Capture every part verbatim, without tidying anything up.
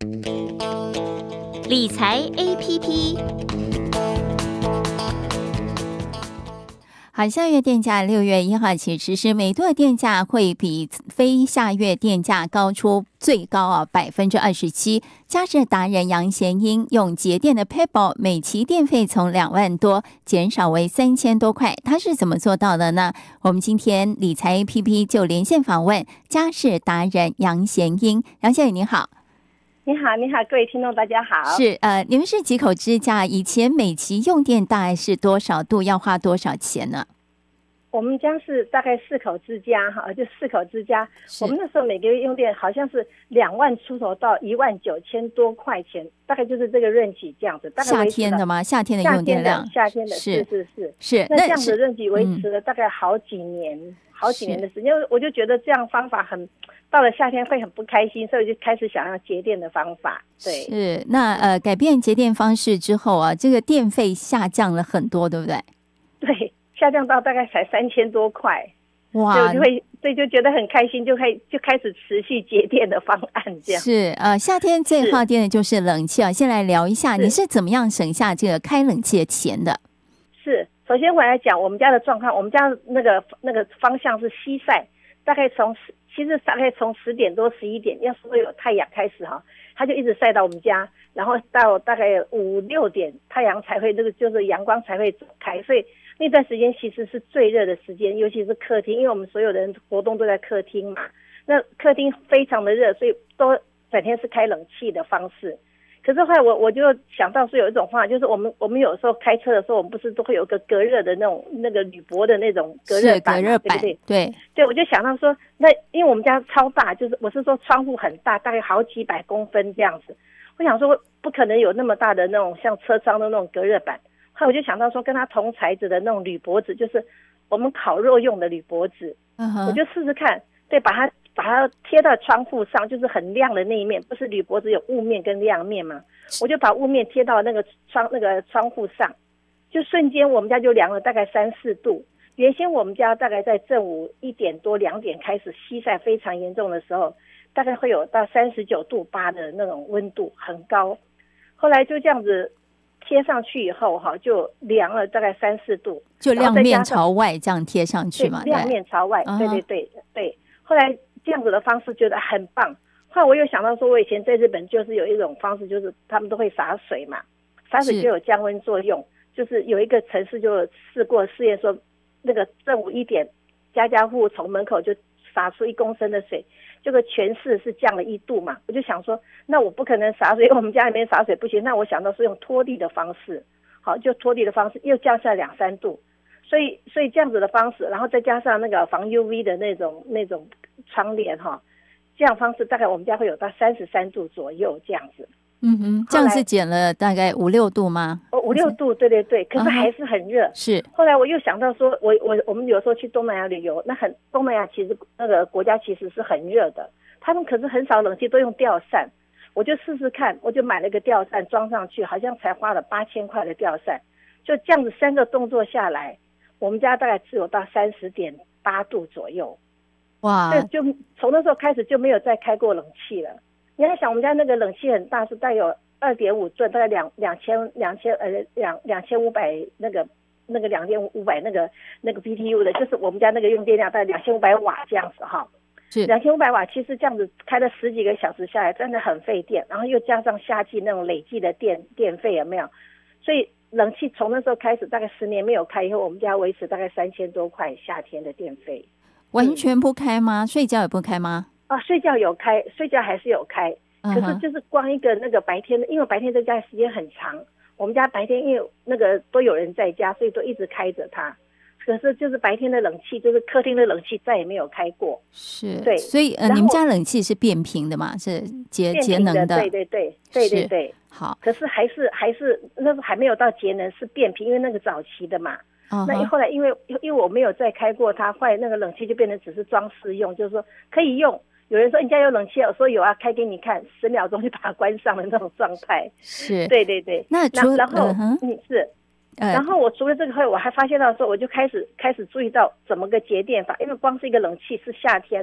理财 A P P。 好，下月电价六月一号起实施，每度的电价会比非下月电价高出最高啊百分之二十七。嘉士达人杨贤英用节电的 Pebble， 每期电费从两万多减少为三千多块，他是怎么做到的呢？我们今天理财 A P P 就连线访问嘉士达人杨贤英。杨先生您好。 你好，你好，各位听众大家好。 是呃，你们是几口之家？以前每期用电大概是多少度？要花多少钱呢？ 我们家是大概四口之家哈，就四口之家。我们那时候每个月用电好像是两万出头到一万九千多块钱，大概就是这个润季这样子。大概夏天的吗？夏天的用电量？ 夏天的，是是是是。 那这样子润季维持了大概好几年，嗯、好几年的时间。我就觉得这样方法很。到了夏天会很不开心，所以就开始想要节电的方法。对， 是那呃，改变节电方式之后啊，这个电费下降了很多，对不对？ 对，下降到大概才三千多块。 哇， 所以我就会，所以就觉得很开心，就开就开始持续节电的方案这样。 是呃，夏天最耗电的就是冷气啊。先来聊一下，你是怎么样省下这个开冷气的钱的？ 是，首先我来讲我们家的状况，我们家那个那个方向是西晒，大概从其实大概从十点多十一点，要是会有太阳开始哈，它就一直晒到我们家，然后到大概五六点，太阳才会那个就是阳光才会走开，所以那段时间其实是最热的时间，尤其是客厅，因为我们所有的人活动都在客厅嘛，那客厅非常的热，所以都整天是开冷气的方式。可是后来我我就想到说有一种方法，就是我们我们有时候开车的时候，我们不是都会有一个隔热的那种那个铝箔的那种隔热板， 隔热板， 对不对？ 对对，我就想到说，那因为我们家超大，就是我是说窗户很大，大概好几百公分这样子。我想说不可能有那么大的那种像车窗的那种隔热板，后来我就想到说跟它同材质的那种铝箔纸，就是我们烤肉用的铝箔纸，uh-huh. 我就试试看，对，把它。把它贴到窗户上，就是很亮的那一面，不是铝箔纸有雾面跟亮面吗？我就把雾面贴到那个窗那个窗户上，就瞬间我们家就凉了大概三四度。原先我们家大概在正午一点多两点开始西晒非常严重的时候，大概会有到三十九度八的那种温度，很高。后来就这样子贴上去以后哈，就凉了大概三四度， 就亮面朝外这样贴上去嘛？ 对，亮面朝外，对对对对。后来这样子的方式觉得很棒。后来我又想到说，我以前在日本就是有一种方式，就是他们都会洒水嘛，洒水就有降温作用。就是有一个城市就试过试验说，那个正午一点，家家户户从门口就洒出一公升的水，这个全市是降了一度嘛。我就想说，那我不可能洒水，因为我们家里面洒水不行。那我想到是用拖地的方式，好，就拖地的方式又降下两三度。所以，所以这样子的方式，然后再加上那个防 U V 的那种那种窗帘哈，这样方式大概我们家会有到三十三度左右这样子。 嗯哼，这样是减了大概五六度吗？ 哦，五六度，对对对，可是还是很热。 Uh-huh, 是。 后来我又想到说，我我我们有时候去东南亚旅游，那很东南亚其实那个国家其实是很热的，他们可是很少冷气，都用吊扇。我就试试看，我就买了一个吊扇装上去，好像才花了八千块的吊扇，就这样子三个动作下来。我们家大概只有到三十点八度左右， 哇！ 就就从那时候开始就没有再开过冷气了。你要想，我们家那个冷气很大，是带有二点五吨，大概两两千两千呃两两千五百那个那个两千五百那个那个 B T U 的，就是我们家那个用电量大概两千五百瓦这样子哈。 是两千五百瓦，其实这样子开了十几个小时下来，真的很费电。然后又加上夏季那种累计的电电费，有没有？所以冷气从那时候开始，大概十年没有开以后，我们家维持大概三千多块夏天的电费。 完全不开吗？嗯、睡觉也不开吗？ 啊，睡觉有开，睡觉还是有开。可是就是光一个那个白天，因为白天在家时间很长，我们家白天因为那个都有人在家，所以都一直开着它。可是就是白天的冷气，就是客厅的冷气再也没有开过。 是， 对， 所以呃，你们家冷气是变频的嘛？是节节能的， 对对对对对对。 好， 可是还是还是那时候还没有到节能，是变频，因为那个早期的嘛。Uh-huh. 那后来因为因为我没有再开过它，后来那个冷气就变成只是装饰用，就是说可以用。有人说你家有冷气，我说有啊，开给你看，十秒钟就把它关上的那种状态。 是， 对对对。 那然后嗯嗯是。然后我除了这个后，我还发现到说，我就开始开始注意到怎么个节电法，因为光是一个冷气是夏天嘛，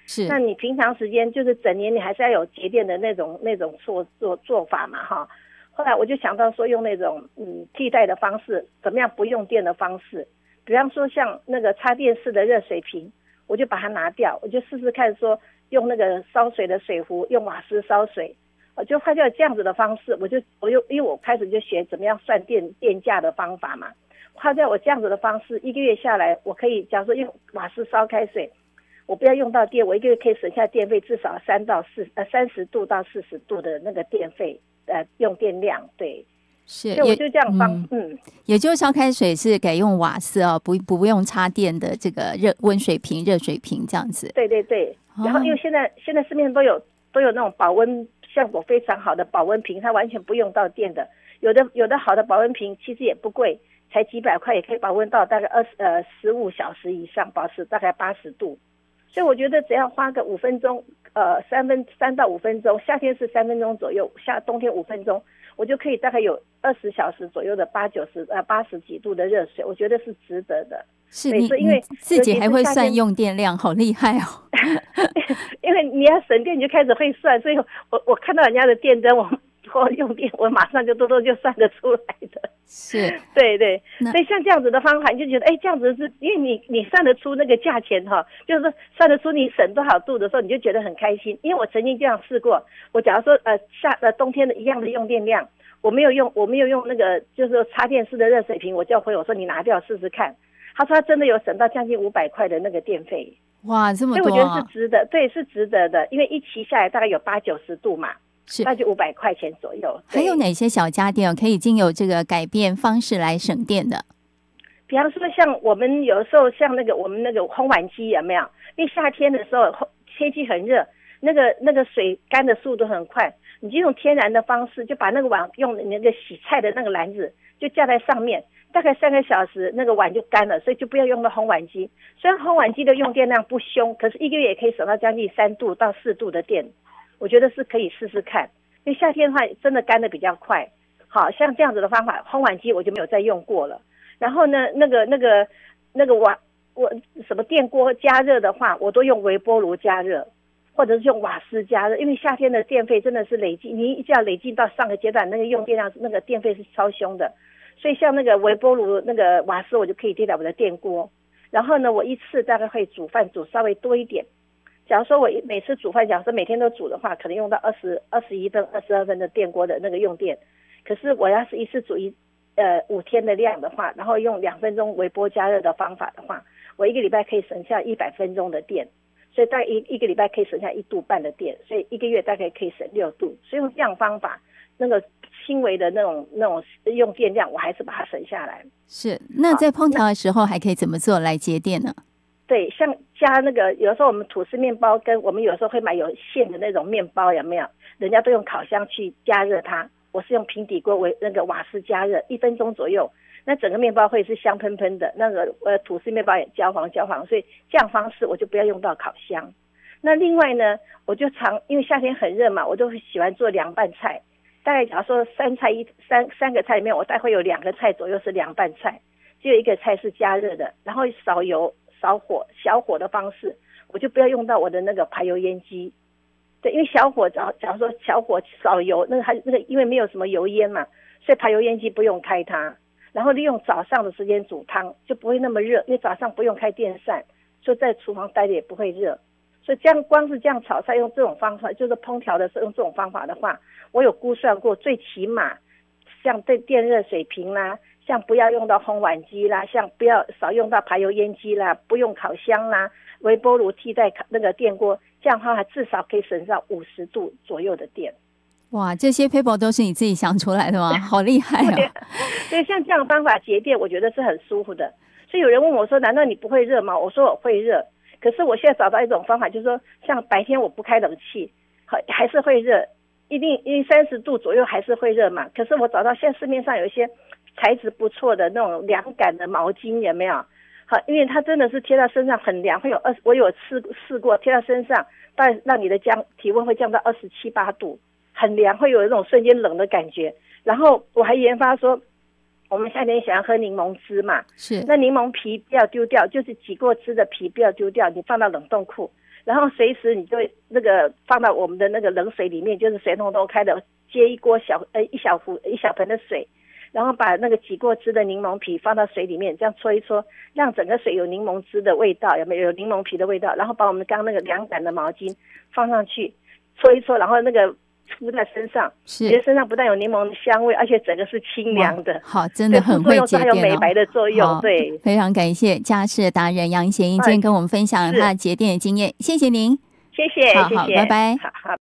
是， 那你平常时间就是整年你还是要有节电的那种那种做做做法嘛哈。后来我就想到说用那种嗯替代的方式，怎么样不用电的方式，比方说像那个插电式的热水瓶，我就把它拿掉，我就试试看说用那个烧水的水壶，用瓦斯烧水，我就发现这样子的方式，我就我就因为我开始就学怎么样算电电价的方法嘛，发现我这样子的方式一个月下来，我可以假如说用瓦斯烧开水，我不要用到电，我一个月可以省下电费至少三到四呃三十度到四十度的那个电费呃用电量，对。 是， 所以我就这样放，嗯， 嗯也就是烧开水是改用瓦斯哦，不不用插电的这个热温水瓶、热水瓶这样子。 对对对， 哦、 然后因为现在现在市面都有都有那种保温效果非常好的保温瓶，它完全不用到电的。有的有的好的保温瓶其实也不贵，才几百块也可以保温到大概二十呃十五小时以上，保持大概八十度。所以我觉得只要花个五分钟，呃三分三到五分钟，夏天是三分钟左右，夏冬天五分钟。我就可以大概有二十小时左右的八九十呃八十几度的热水，我觉得是值得的。 是你因为自己还会算用电量，好厉害哦！ 因为你要省电，你就开始会算，所以我我看到人家的电灯，我我用电，我马上就多多就算得出来的。 是， 对对，所以像这样子的方法，你就觉得哎，这样子是因为你你算得出那个价钱哈，就是说算得出你省多少度的时候，你就觉得很开心。因为我曾经这样试过，我假如说呃夏呃冬天的一样的用电量，我没有用我没有用那个就是说插电式的热水瓶，我就回我说你拿掉试试看。他说他真的有省到将近五百块的那个电费。 哇，这么多、啊！ 所以我觉得是值得，对，是值得的，因为一期下来大概有八九十度嘛。 是， 那就五百块钱左右。 还有哪些小家电可以经由这个改变方式来省电的？ 比方说，像我们有时候像那个我们那个烘碗机有没有？因为夏天的时候天气很热，那个那个水干的速度很快，你就用天然的方式，就把那个碗用那个洗菜的那个篮子就架在上面，大概三个小时那个碗就干了，所以就不要用到烘碗机。虽然烘碗机的用电量不凶，可是一个月也可以省到将近三度到四度的电。我觉得是可以试试看，因为夏天的话真的干得比较快。好像这样子的方法，烘碗机我就没有再用过了。然后呢，那个那个那个瓦我什么电锅加热的话，我都用微波炉加热，或者是用瓦斯加热。因为夏天的电费真的是累积，你一下累积到上个阶段，那个用电量那个电费是超凶的。所以像那个微波炉那个瓦斯，我就可以替代我的电锅。然后呢，我一次大概会煮饭煮稍微多一点。假如说我每次煮饭，假如说每天都煮的话，可能用到二十二十一分、二十二分的电锅的那个用电。可是我要是一次煮一呃五天的量的话，然后用两分钟微波加热的方法的话，我一个礼拜可以省下一百分钟的电，所以大概一一个礼拜可以省下一度半的电，所以一个月大概可以省六度。所以用这样方法，那个轻微的那种那种用电量，我还是把它省下来。 是，那在烹调的时候还可以怎么做来节电呢？ 对，像加那个有时候我们吐司面包跟我们有时候会买有馅的那种面包，有没有？人家都用烤箱去加热它，我是用平底锅为那个瓦斯加热，一分钟左右，那整个面包会是香喷喷的，那个呃吐司面包也焦黄焦黄，所以这样方式我就不要用到烤箱。那另外呢，我就常因为夏天很热嘛，我都喜欢做凉拌菜，大概假如说三菜一三三个菜里面，我大概会有两个菜左右是凉拌菜，只有一个菜是加热的，然后少油。少火小火的方式，我就不要用到我的那个排油烟机。对，因为小火假假如说小火少油，那个还那个因为没有什么油烟嘛，所以排油烟机不用开它。然后利用早上的时间煮汤，就不会那么热，因为早上不用开电扇，所以在厨房待着也不会热。所以这样光是这样炒菜用这种方法，就是烹调的时候用这种方法的话，我有估算过，最起码像对电热水瓶啦。像不要用到烘碗机啦，像不要少用到排油烟机啦，不用烤箱啦，微波炉替代那个电锅，这样的话至少可以省到五十度左右的电。 哇，这些 paper 都是你自己想出来的吗？好厉害哦！ 所以像这样的方法节电，我觉得是很舒服的。所以有人问我说：“难道你不会热吗？”我说我会热，可是我现在找到一种方法，就是说，像白天我不开冷气，还是会热，一定因为三十度左右还是会热嘛。可是我找到现在市面上有一些材质不错的那种凉感的毛巾，有没有？好，因为它真的是贴到身上很凉，会有二，我有试试过贴到身上，但让你的降体温会降到二十七八度，很凉，会有一种瞬间冷的感觉。然后我还研发说，我们夏天喜欢喝柠檬汁嘛， 是， 那柠檬皮不要丢掉，就是挤过汁的皮不要丢掉，你放到冷冻库， 然后随时你就那个放到我们的那个冷水里面，就是水龙头开的，接一锅小呃一小壶一小盆的水，然后把那个挤过汁的柠檬皮放到水里面，这样搓一搓，让整个水有柠檬汁的味道，有没有有柠檬皮的味道？然后把我们刚刚那个凉感的毛巾放上去，搓一搓，然后那个敷在身上， 是你的身上不但有柠檬的香味，而且整个是清凉的。 好，真的很会节还有电美白的作用。对， 非常感谢家事达人杨贤英今天跟我们分享他节电的经验，谢谢您。 谢谢， 好好， 谢谢， 拜拜。 好好。